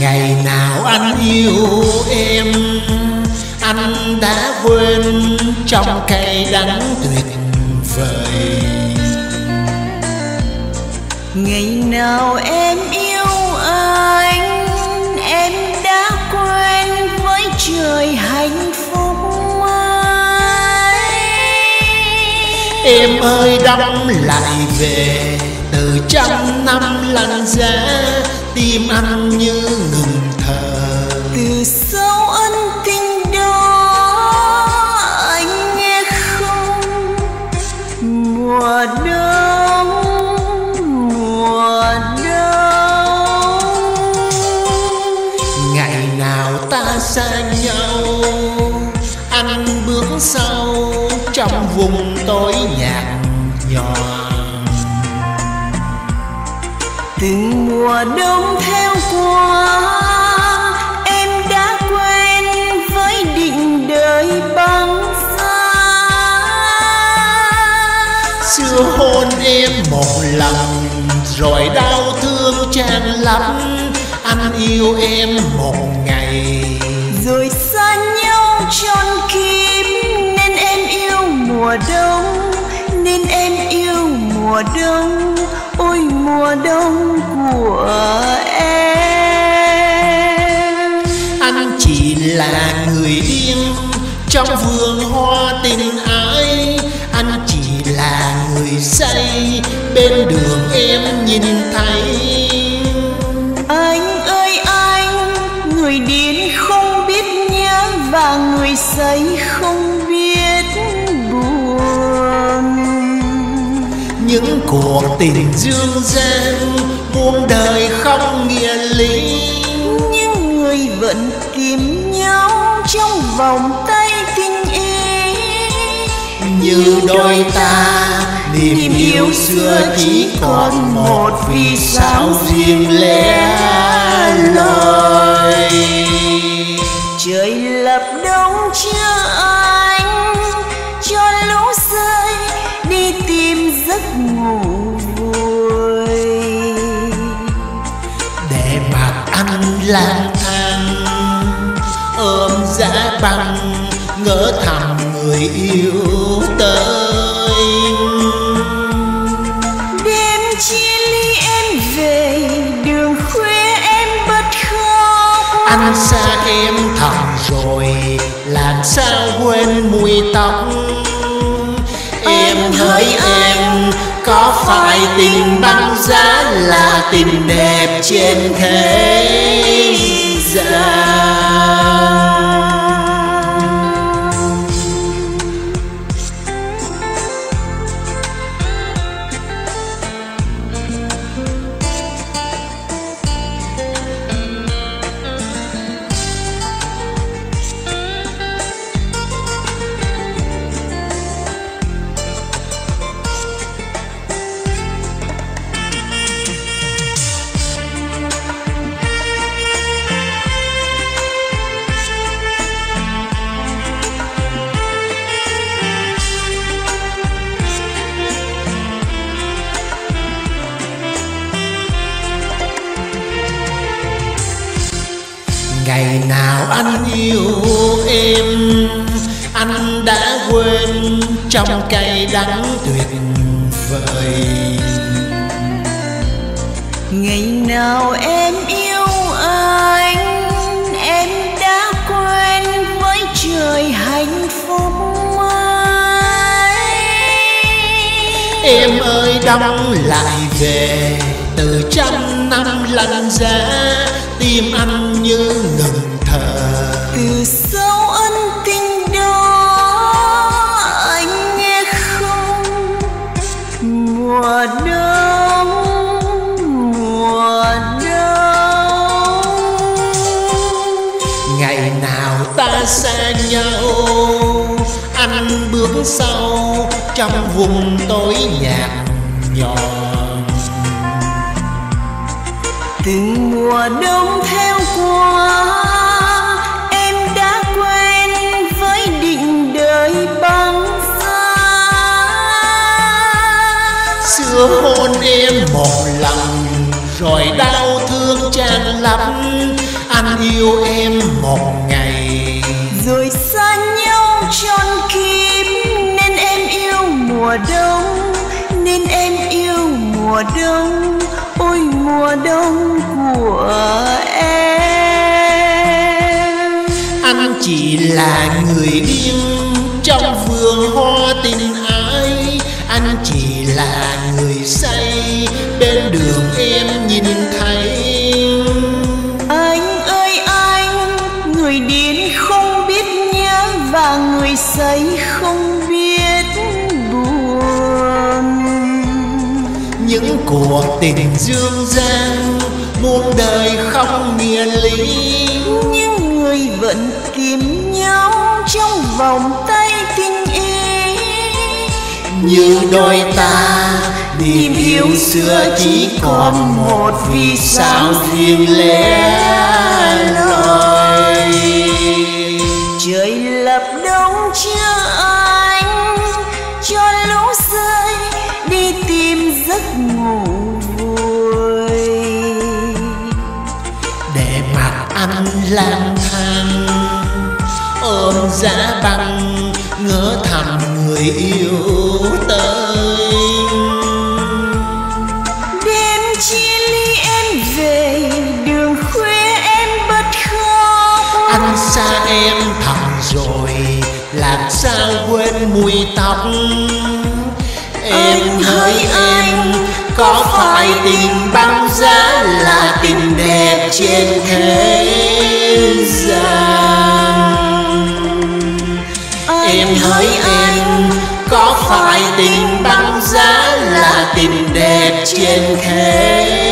Ngày nào anh yêu em, anh đã quên trong cay đắng tuyệt vời. Ngày nào em yêu anh, em đã quên với trời hạnh phúc mới. Em ơi đắm lại về, từ trăm năm lăn giá, tim anh như ngừng thở. Từ sau ân tình đó anh nghe không? Mùa đông, mùa đông. Ngày nào ta xa nhau, anh bước sau trong vùng tối nhạt nhòa. Từng mùa đông theo qua, em đã quên với định đời băng giá. Xưa hôn em một lần rồi đau thương tràn lắm. Anh yêu em một ngày rồi xa nhau trọn kiếp, nên em yêu mùa đông, nên em yêu mùa đông. Ôi mùa đông của em. Anh chỉ là người điên trong vườn hoa tình ái. Anh chỉ là người say bên đường em nhìn thấy. Anh ơi anh, người điên không biết nhớ và người say không biết buồn. Những cuộc tình dương gian muôn đời không nghĩa lý, những người vẫn tìm nhau trong vòng tay tình ý. như đôi ta niềm yêu xưa chỉ còn một, vì sao riêng lẻ loi. Trời lập đông chưa anh, cho lũ rơi đi tìm giấc ngủ vui. Để mặc anh lang thang ôm giá băng, ngỡ thầm người yêu tới. Đêm chia ly em về, đường khuya em bật khóc. Anh xa em thật rồi, làm sao quên mùi tóc. Em hỡi em, có phải tình băng giá là tình đẹp trên thế gian? Ngày nào anh yêu em, anh đã quên trong cay đắng tuyệt vời. Ngày nào em yêu anh, em đã quên với trời hạnh phúc mới. Em ơi đắm lại về, từ trăm năm lăn giá, tim anh như ngừng thở. Từ sau ân tình đó anh nghe không? Mùa đông, mùa đông. Ngày nào ta xa nhau, anh bước sau trong vùng tối nhạt nhòa. Từng mùa đông theo qua, em đã quên với định đời băng giá. Xưa hôn em một lần rồi đau thương tràn lấp. Anh yêu em một ngày rồi xa nhau trọn kiếp, nên em yêu mùa đông, nên em yêu mùa đông, ôi mùa đông của em. Anh chỉ là người điên trong vườn hoa tình ái, anh chỉ là người say bên đường em nhìn thấy. Anh ơi anh, người điên không biết nhớ và người say không biết buồn. Những cuộc tình dương gian muôn đời không nghĩa lý, những người vẫn tìm nhau trong vòng tay tình ý. như đôi ta niềm yêu xưa chỉ còn một vì sao riêng lẻ loi. Trời lập đông chưa anh, cho lũ rơi đi tìm giấc ngủ vui. Để mặc anh lang thang ôm giá băng, ngỡ thầm người yêu tới. Đêm chia ly em về đường khuya em bật khóc. Anh xa em thầm rồi làm sao quên mùi tóc. Em hỡi em, có phải tình băng giá là tình đẹp trên thế gian? Em hỡi em, có phải tình băng giá là tình đẹp trên thế